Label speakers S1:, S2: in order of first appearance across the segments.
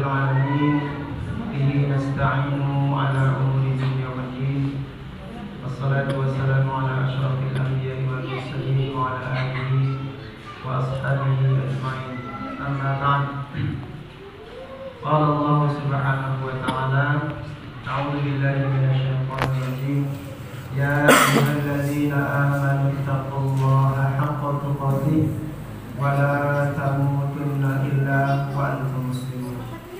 S1: العالمين به نستعين على أمور الدنيا والدين والصلاة والسلام على أشرف الأنبياء والمرسلين وعلى آله وأصحابه أجمعين أما بعد قال الله سبحانه وتعالى أعوذ بالله من الشيطان الرجيم يا أيها الذين آمنوا اتقوا الله حق تقاته ولا تموتن إلا وأنتم مسلمون.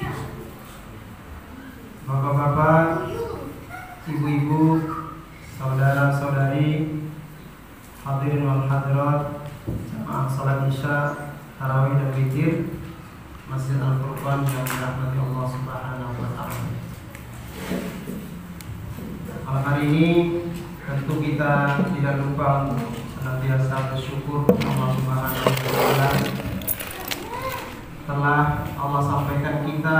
S1: Bapak-bapak, ibu-ibu, saudara-saudari, hadirin wal hadirat, jamaah salat Isya, tarawih dan witir Masjid Al-Furqan yang dirahmati Allah Subhanahu wa taala. Malam hari ini tentu kita tidak lupa untuk senantiasa bersyukur Allah Subhanahu wa taala telah Allah sampaikan kita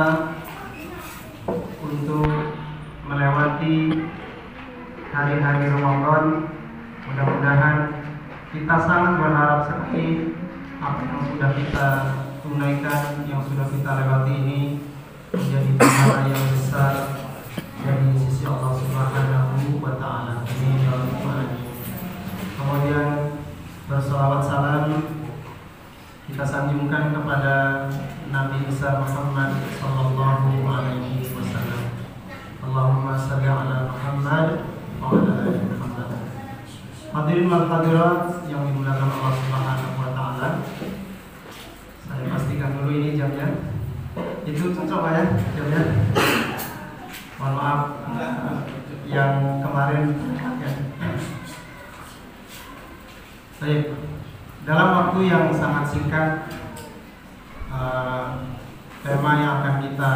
S1: untuk melewati hari-hari Ramadan. Mudah-mudahan kita sangat berharap sekali apa yang sudah kita tunaikan, yang sudah kita lewati ini menjadi pahala yang besar dari sisi Allah Subhanahu wa taala. Amin ya rabbal alamin. Kemudian bersalawat salam kita sanjungkan kepada Nabi besar Muhammad sallallahu alaihi wasallam. Allahumma shalli ala Muhammad wa ala ali Muhammad. Hadirin wal hadirat yang dimuliakan Allah Subhanahu wa taala. Saya pastikan dulu ini jamnya. Itu cocok ya jamnya. Mohon maaf yang kemarin ya. Baik. Dalam waktu yang sangat singkat, tema yang akan kita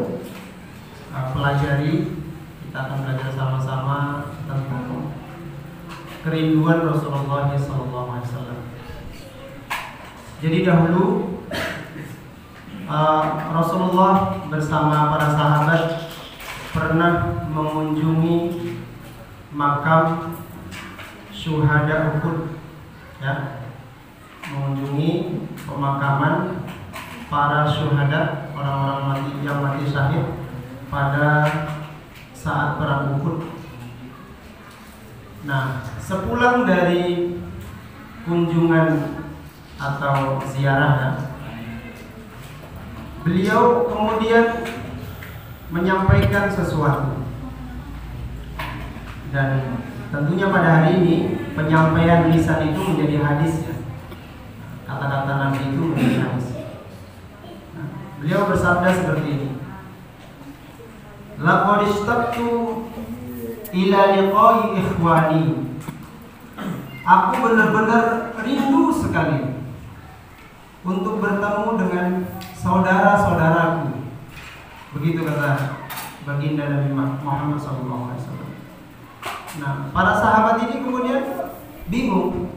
S1: pelajari, kita akan belajar sama-sama tentang kerinduan Rasulullah SAW. Jadi dahulu Rasulullah bersama para sahabat pernah mengunjungi makam syuhada Uhud, ya, mengunjungi pemakaman para syuhada, orang-orang yang mati syahid pada saat perang Uhud. Nah, sepulang dari kunjungan atau ziarah, beliau kemudian menyampaikan sesuatu, dan tentunya pada hari ini penyampaian lisan itu menjadi hadis, ya. Kata-kata Nabi itu menjadi hadis. Nah, beliau bersabda seperti ini. Laqad ishtaqtu ila liqa'i ikhwani. Aku benar-benar rindu sekali untuk bertemu dengan saudara-saudaraku. Begitu kata baginda Nabi Muhammad SAW. Nah, para sahabat ini kemudian bingung.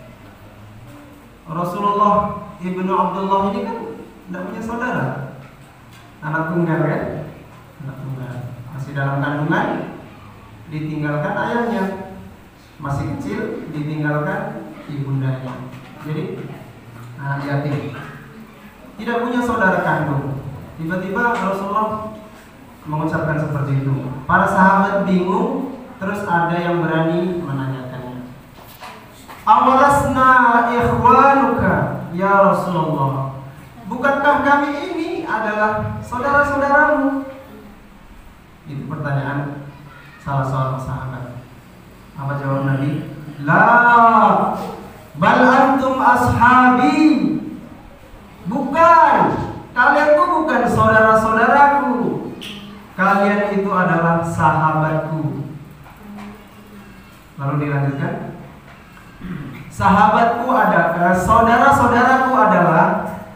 S1: Rasulullah ibnu Abdullah ini kan tidak punya saudara, anak tunggal kan, anak tunggal, masih dalam kandungan, ditinggalkan ayahnya, masih kecil, ditinggalkan ibundanya, jadi anak yatim, tidak punya saudara kandung. Tiba-tiba Rasulullah mengucapkan seperti itu. Para sahabat bingung, terus ada yang berani menanyakannya. Awalasna ikhwanuka ya Rasulullah, bukankah kami ini adalah saudara-saudaramu? Itu pertanyaan salah seorang sahabat. Apa jawab Nabi? La, bal antum ashabi. Bukan, kalian itu bukan saudara-saudaraku, kalian itu adalah sahabatku. Lalu dilanjutkan, sahabatku adalah, saudara-saudaraku adalah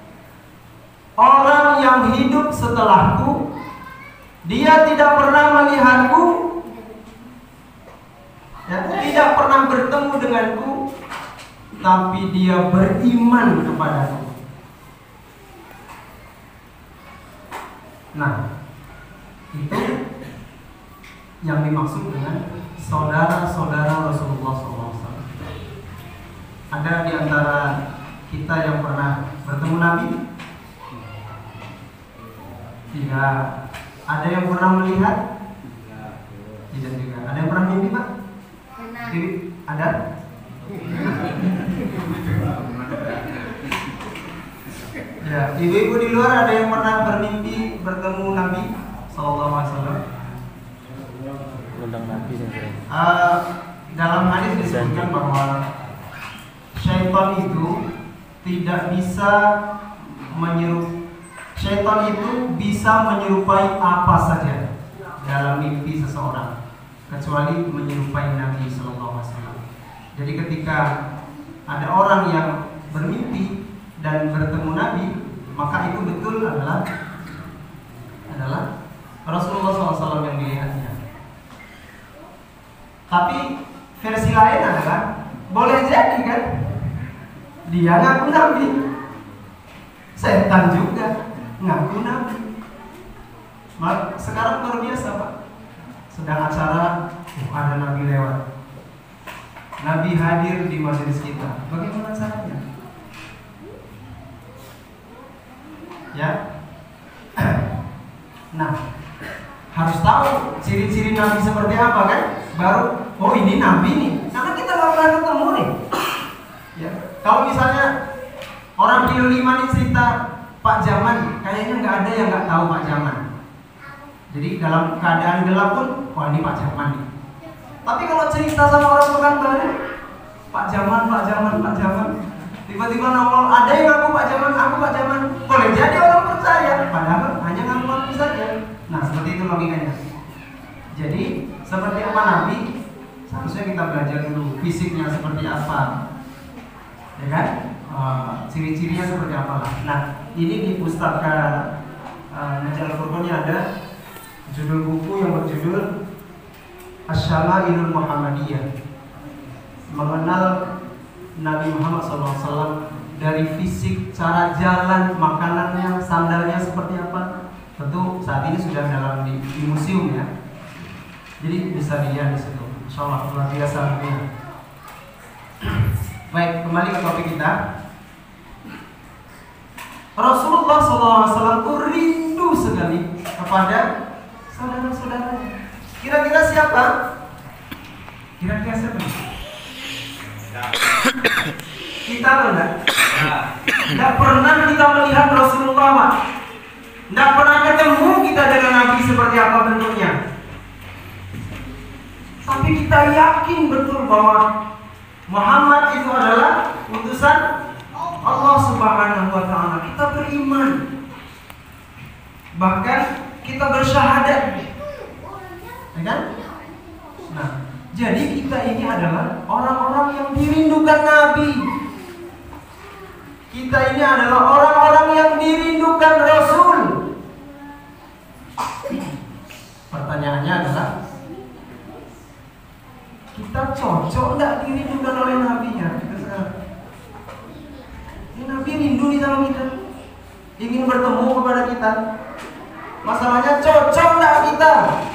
S1: orang yang hidup setelahku. Dia tidak pernah melihatku, ya, tidak pernah bertemu denganku, tapi dia beriman kepadaku. Nah, itu yang dimaksud dengan saudara-saudara Rasulullah SAW. Ada di antara kita yang pernah bertemu Nabi? Tidak. Ada yang pernah melihat? Tidak juga. Ada yang pernah mimpi, Pak?
S2: Pernah.
S1: Ada? Ya, ibu-ibu di luar ada yang pernah bermimpi bertemu Nabi Sallallahu Alaihi Wasallam?
S3: Undang Nabi sendiri.
S1: Dalam hadis disebutkan bahwa syaitan itu tidak bisa syaitan itu bisa menyerupai apa saja dalam mimpi seseorang kecuali menyerupai Nabi Sallallahu Alaihi Wasallam. Jadi ketika ada orang yang bermimpi dan bertemu Nabi, maka itu betul adalah Rasulullah SAW yang dilihatnya. Tapi versi lain adalah boleh jadi kan dia ngaku Nabi, setan juga ngaku Nabi. Sekarang luar biasa, Pak. Sedang acara, ada Nabi lewat, Nabi hadir di majelis kita. Bagaimana caranya? Ya. Nah, harus tahu ciri-ciri Nabi seperti apa kan? Baru, oh ini Nabi nih. Karena kita nggak pernah ketemu nih. Ya. Kalau misalnya orang di lima nih cerita Pak Jaman, kayaknya nggak ada yang nggak tahu Pak Jaman. Jadi dalam keadaan gelap pun, wah ini Pak Jaman nih. Tapi kalau cerita sama orang Pekanbaru, Pak Jaman, Pak Jaman, Pak Jaman, tiba-tiba nongol ada yang ngaku Pak Jaman, aku Pak Jaman, boleh jadi orang percaya, padahal hanya ngaku saja. Nah seperti itu logikanya. Jadi seperti apa Nabi, seharusnya kita belajar dulu fisiknya seperti apa, ya kan? Ciri-cirinya seperti apa lah. Nah ini di pustaka Majalah Furqan ada judul buku yang berjudul Asy-Syama'ilul Muhammadiyah, mengenal Nabi Muhammad SAW dari fisik, cara jalan, makanannya, sandalnya seperti apa. Tentu saat ini sudah dalam di museum ya. Jadi bisa dilihat di situ. Insyaallah luar biasa ya. Baik, kembali ke topik kita. Rasulullah SAW itu rindu sekali kepada saudara-saudaranya. Kira-kira siapa? Kira-kira siapa? Kita enggak? Enggak pernah kita melihat Rasulullah, Pak. Enggak pernah ketemu kita dengan Nabi seperti apa bentuknya. Tapi kita yakin betul bahwa Muhammad itu adalah utusan Allah Subhanahu wa taala. Kita beriman. Bahkan kita bersyahadat. Ya kan? Nah, jadi kita ini adalah orang-orang yang dirindukan Nabi. Kita ini adalah orang-orang yang dirindukan Rasul. Pertanyaannya adalah, kita cocok enggak dirindukan oleh Nabi-nya? Ini Nabi rindu nih sama kita, ingin bertemu kepada kita. Masalahnya cocok enggak kita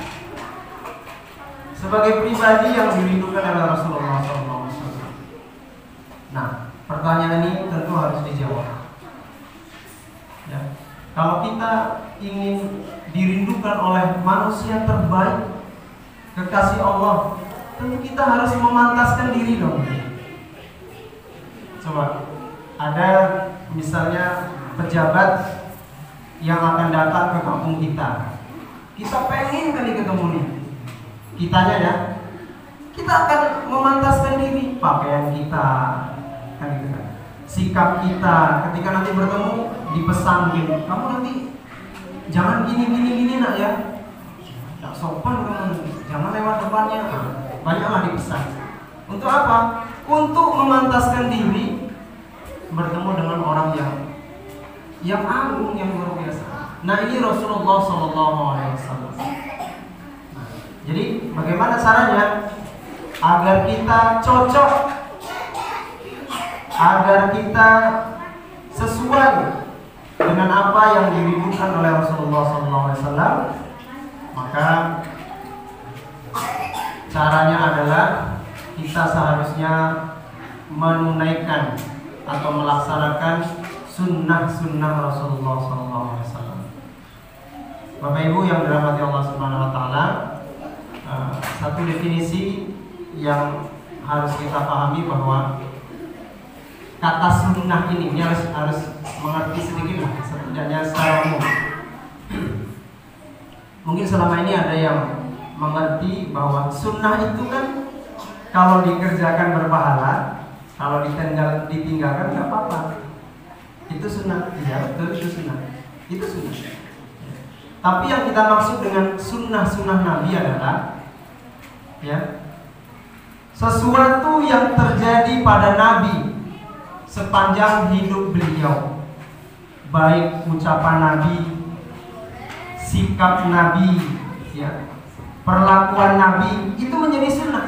S1: sebagai pribadi yang dirindukan oleh Rasulullah SAW? Nah, pertanyaan ini tentu harus dijawab. Ya. Kalau kita ingin dirindukan oleh manusia terbaik, kekasih Allah, tentu kita harus memantaskan diri dong. Coba, ada misalnya pejabat yang akan datang ke kampung kita. Kita pengen kali ketemu nih. Kitanya ya, kita akan memantaskan diri, pakaian kita, kan gitu kan. Sikap kita ketika nanti bertemu dipesan gitu. Kamu nanti jangan gini nak ya. Tak sopan kamu, jangan lewat depannya. Banyaklah dipesan. Untuk apa? Untuk memantaskan diri bertemu dengan orang yang agung, yang luar biasa. Nah ini Rasulullah SAW. Jadi bagaimana caranya agar kita cocok, agar kita sesuai dengan apa yang dirindukan oleh Rasulullah SAW? Maka caranya adalah kita seharusnya menunaikan atau melaksanakan sunnah-sunnah Rasulullah SAW. Bapak Ibu yang dirahmati Allah Subhanahu wa taala, satu definisi yang harus kita pahami bahwa kata sunnah ini harus mengerti sedikit lah, setidaknya secara umum. Mungkin selama ini ada yang mengerti bahwa sunnah itu kan kalau dikerjakan berpahala, kalau ditinggalkan nggak apa-apa. Itu sunnah, ya betul, itu sunnah. Itu sunnah. Tapi yang kita maksud dengan sunnah Nabi adalah ya sesuatu yang terjadi pada Nabi sepanjang hidup beliau, baik ucapan Nabi, sikap Nabi, ya, perlakuan Nabi, itu menjadi sunnah.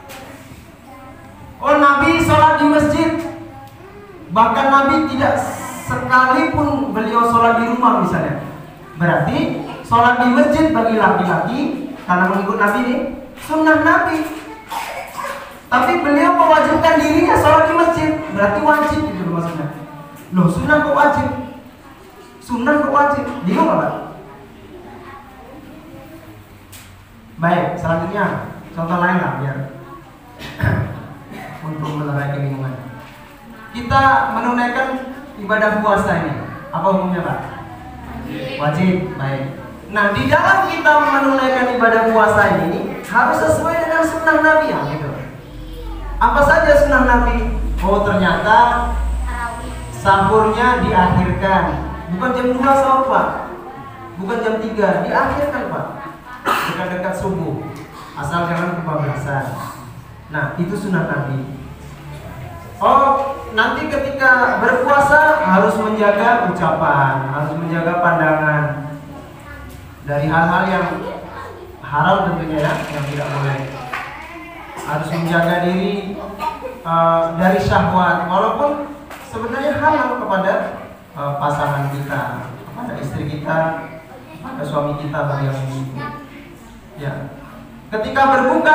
S1: Oh, Nabi sholat di masjid, bahkan Nabi tidak sekalipun beliau sholat di rumah misalnya. Berarti sholat di masjid bagi laki-laki karena mengikut Nabi ini sunnah Nabi. Tapi beliau mewajibkan dirinya sholat di masjid, berarti wajib itu maksudnya. Loh, sunnah kok wajib? Sunnah kok wajib? Bingung nggak Pak? Baik, selanjutnya contoh lain lah biar untuk melerai kebingungan. Kita menunaikan ibadah puasa ini, apa hukumnya Pak? Wajib. Baik. Nah, di dalam kita menunaikan ibadah puasa ini harus sesuai dengan sunnah Nabi ya, gitu. Apa saja sunnah Nabi? Oh, ternyata sahurnya diakhirkan, bukan jam 2 sahur Pak, bukan jam 3, diakhirkan Pak, dekat-dekat subuh, asal jangan kebablasan. Nah, itu sunnah Nabi. Oh, nanti ketika berpuasa harus menjaga ucapan, harus menjaga pandangan dari hal-hal yang haram tentunya ya, yang tidak boleh. Harus menjaga diri dari syahwat, walaupun sebenarnya halal kepada pasangan kita, kepada istri kita, kepada suami kita bagi yang begitu. Ya, ketika berbuka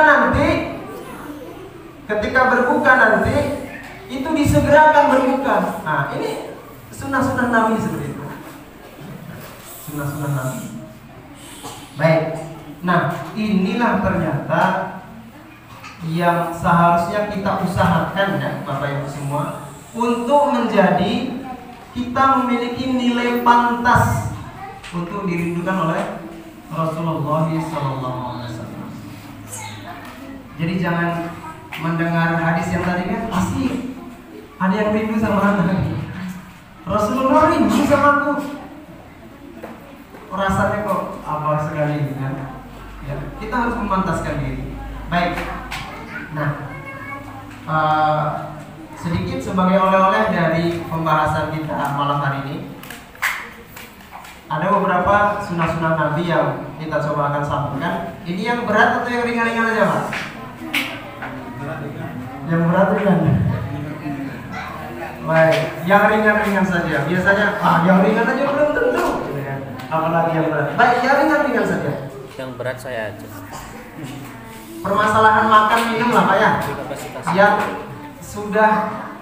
S1: nanti itu disegerakan berbuka. Nah, ini sunnah-sunnah Nabi seperti itu. Sunnah-sunnah Nabi. Baik. Nah, inilah ternyata yang seharusnya kita usahakan ya, Bapak Ibu semua, untuk menjadi kita memiliki nilai pantas untuk dirindukan oleh Rasulullah SAW. Jadi jangan mendengar hadis yang tadi kan asik, ada yang rindu sama anak. Rasulullah rindu sama aku. Rasanya kok apa sekali kan? Ya, kita harus memantaskan diri. Baik. Nah, sedikit sebagai oleh-oleh dari pembahasan kita malam hari ini. Ada beberapa sunnah-sunnah Nabi yang kita coba akan sampaikan. Ini yang berat atau yang ringan-ringan aja, Pak? Yang berat ringan. Baik, yang ringan-ringan saja. Biasanya, yang ringan aja belum tentu. Apalagi yang berat. Baik, yang ringan-ringan saja.
S2: Yang berat saya aja.
S1: Permasalahan makan minum lah Pak ya. Yang sudah